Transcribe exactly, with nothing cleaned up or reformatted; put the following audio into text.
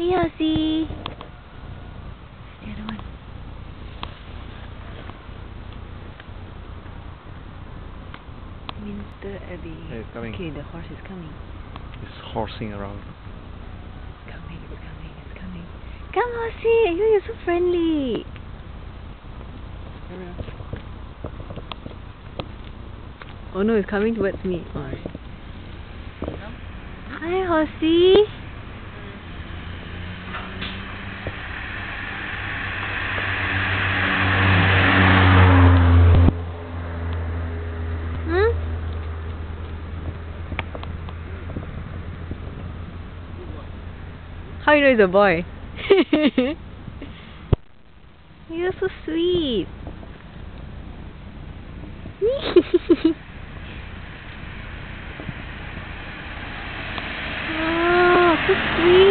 Hey, Horsey. The other one. Minster Abbey. Yeah, it's coming. Okay, the horse is coming. It's horsing around. It's coming, it's coming, it's coming. Come, Horsey! You, you're so friendly. Oh no, it's coming towards me. Oh. Hi, Horsey. Hmm? How you know it's a boy? You're so sweet. Oh, so sweet.